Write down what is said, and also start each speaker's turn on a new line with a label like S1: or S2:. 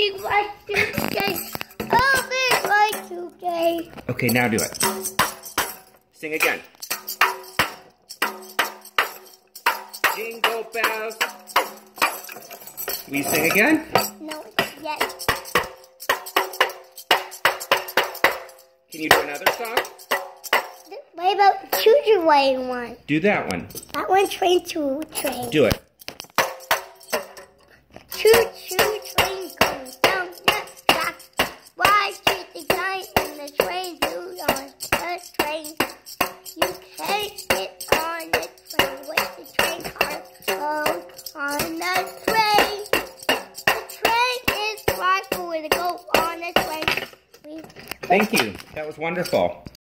S1: big Y2K. Oh, big Y2K.
S2: Okay, now do it. Sing again. Jingle bells. Will you sing again?
S1: No, yet.
S2: Can you do another song?
S1: What about the choo-choo way one?
S2: Do that one.
S1: That one train to train.
S2: Do it.
S1: Choo-choo train goes down the track. Why keep the guy in the train who's on the train? You can't get on the train with the train car goes on the train. The train is right for to go on the train.
S2: Thank you. That was wonderful.